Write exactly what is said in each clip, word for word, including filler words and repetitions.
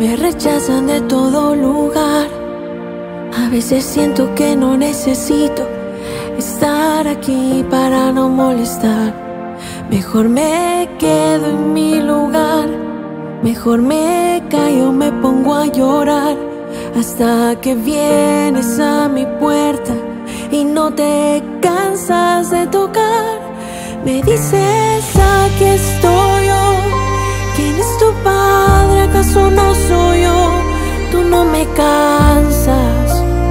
me rechazan de todo lugar. A veces siento que no necesito estar aquí para no molestar. Mejor me quedo en mi lugar, mejor me callo, me pongo a llorar, hasta que vienes a mi puerta y no te cansas de tocar. Me dices, aquí estoy yo. ¿Quién es tu padre? ¿Acaso no soy yo? Tú no me cansas.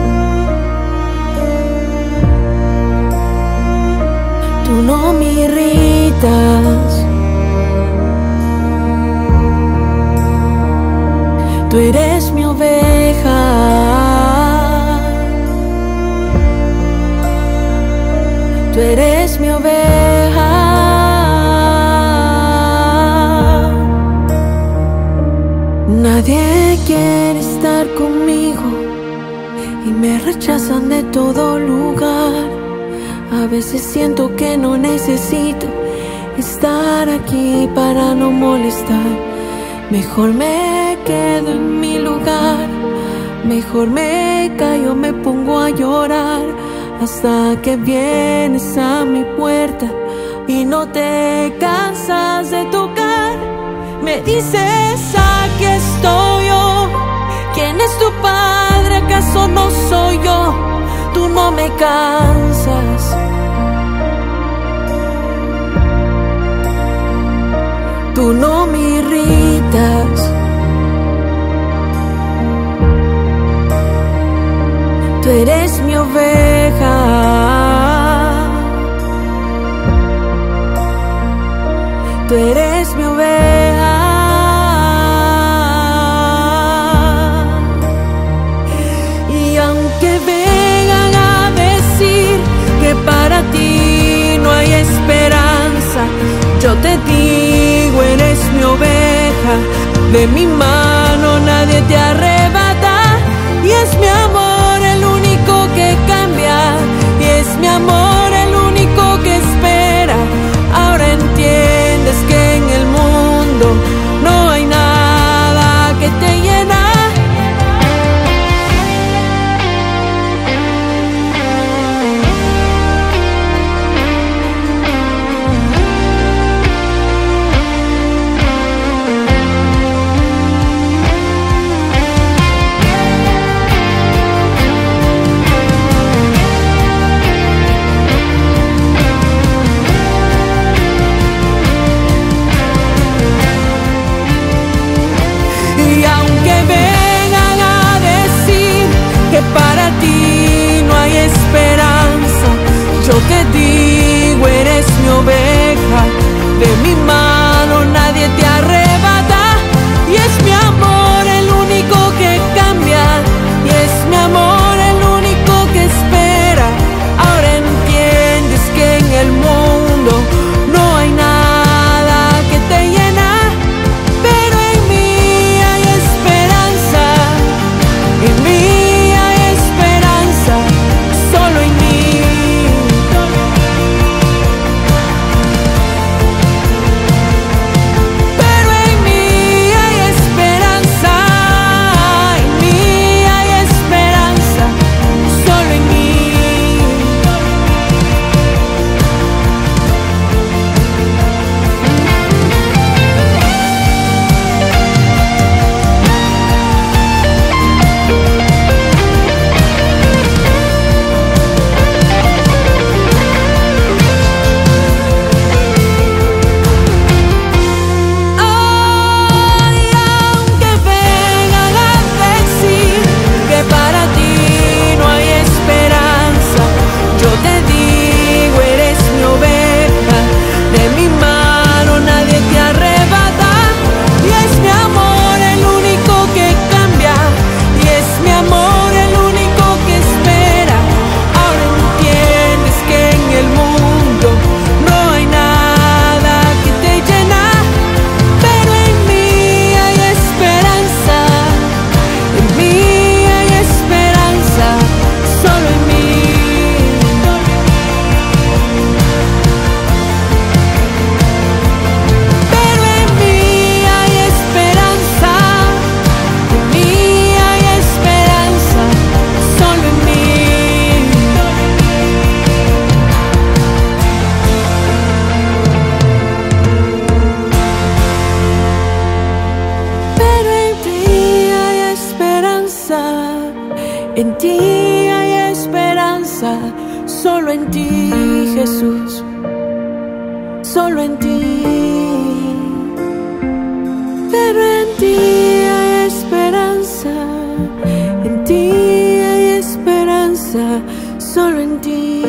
Tú no me irritas. Tú eres mi oveja. Tú eres mi oveja. Nadie quiere estar conmigo y me rechazan de todo lugar. A veces siento que no necesito estar aquí para no molestar. Mejor me quedo en mi lugar, mejor me callo, me pongo a llorar, hasta que vienes a mi puerta y no te cansas de tocar. Me dices, aquí estoy yo. ¿Quién es tu padre? ¿Acaso no soy yo? Tú no me cansas. Tú no me irritas. Tú eres mi oveja. Tú eres mi oveja. Y aunque vengan a decir que para ti no hay esperanza, yo te digo, eres mi oveja. De mi mano nadie te arrebata. Y es mi amor el único que cambia, y es mi amor el único que espera. Ahora entiendes que en el mundo no hay nada que te llena. En ti hay esperanza, solo en ti, Jesús, solo en ti. Pero en ti hay esperanza, en ti hay esperanza, solo en ti.